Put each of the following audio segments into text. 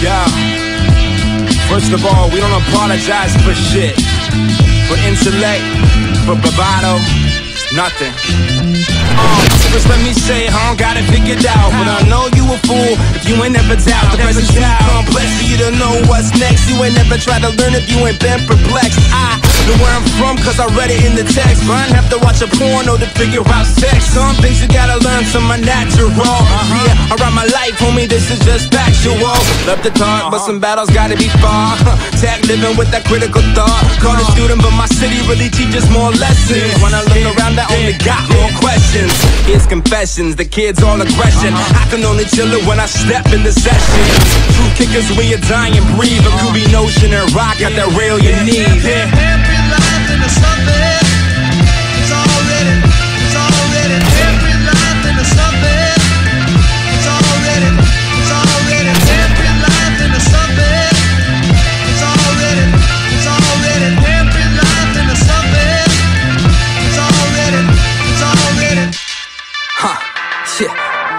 Yeah. First of all, we don't apologize for shit. For intellect, for bravado, nothing. First let me say, I don't got it figured out, but I know you a fool if you ain't never doubt. The present's too complex for you to know what's next. You ain't never tried to learn if you ain't been perplexed. I know where I'm from cause I read it in the text, but I don't have to watch a porno to figure out sex. Some things you gotta learn, some are natural. Yeah, I ride my life, homie, this is just factual. Love to talk, but some battles gotta be far. Tag living with that critical thought. Call a student, but my city really teaches more lessons. When I look around, I only got more questions. Here's confessions, the kids all aggression. I can only chill it when I step in the session. True kickers when you die and breathe. A groovy notion and rock at that rail you need. Every life into something. It's already every life into something. It's already every life into something. It's already every life into something. It's already. Shit.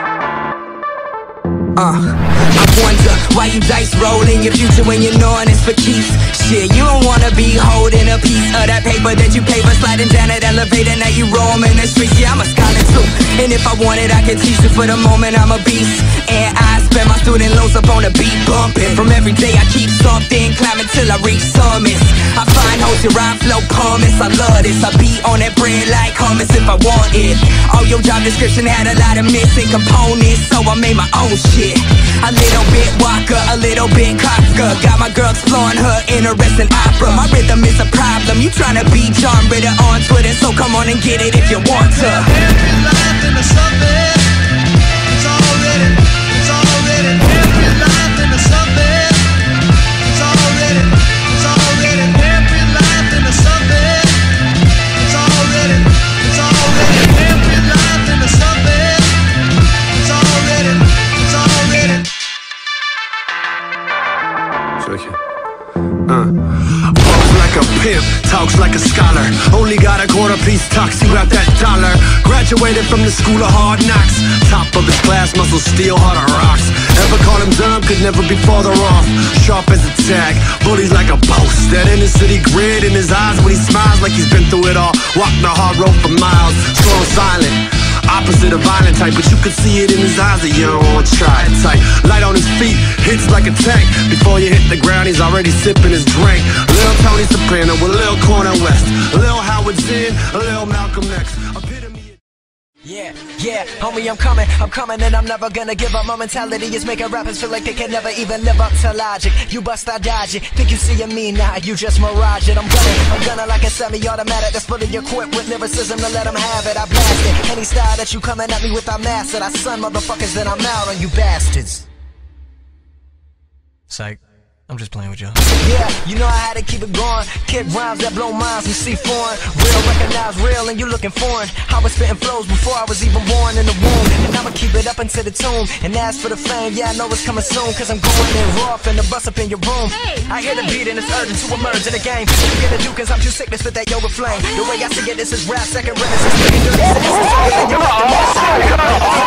I wonder why you dice rolling your future when you're knowing it's for keeps. Shit, you don't wanna be holding a piece of that paper that you paper, sliding down that elevator, now you roaming the streets. Yeah, I'm a scholar too, and if I wanted I could teach you. For the moment I'm a beast, and I spend my student loans up on the beat bumping. From every day I keep something, climbing till I reach summits. I find hoes, your rhyme flow pumice. I love this, I be on that bread like hummus if I want it. All your job description had a lot of missing components, so I made my own shit. A little bit Walker, a little bit Kafka. Got my girl exploring her interesting opera. My rhythm is a problem, you tryna be John Ritter on Twitter, so come on and get it if you want to. Every life into something. It's already every life into something. It's already every life into something. It's already every life into something. It's already. Walks like a pimp, talks like a scholar. Only got a quarter piece talks, you got that dollar. Graduated from the school of hard knocks. Top of his class, muscle steel, hard as rocks. Ever call him dumb, could never be farther off. Sharp as a tack, bullies like a boss. That inner city grit in his eyes when he smiles like he's been through it all. Walked the hard road for miles, slow and silent. Opposite a violent type, but you could see it in his eyes that you don't want to try it tight. Light on his feet, hits like a tank. Before you hit the ground, he's already sipping his drink. Lil Tony Soprano with Lil Corner West, Lil Howard Zinn, Lil Malcolm X. Yeah, homie, I'm coming, and I'm never gonna give up. My mentality is making rappers feel like they can never even live up to logic. You bust, I dodge it. Think you see me now, you just mirage it. I'm gonna like a semi-automatic that's fully equipped with lyricism to let them have it. I blast it. Any style that you coming at me with, I master. I son motherfuckers, then I'm out on you bastards. Psych. I'm just playing with y'all. Yeah, you know I had to keep it going. Kick rhymes that blow minds and see foreign. Real, recognize real, and you looking foreign. I was spitting flows before I was even born in the womb, and I'ma keep it up into the tomb. And as for the fame, yeah, I know it's coming soon, cause I'm going in raw and the bust up in your room. I hear the beat and it's urgent to emerge in the game. You get to do cause I'm too sick to spit that yoga flame. The way I see it, this is rap, second renaissance.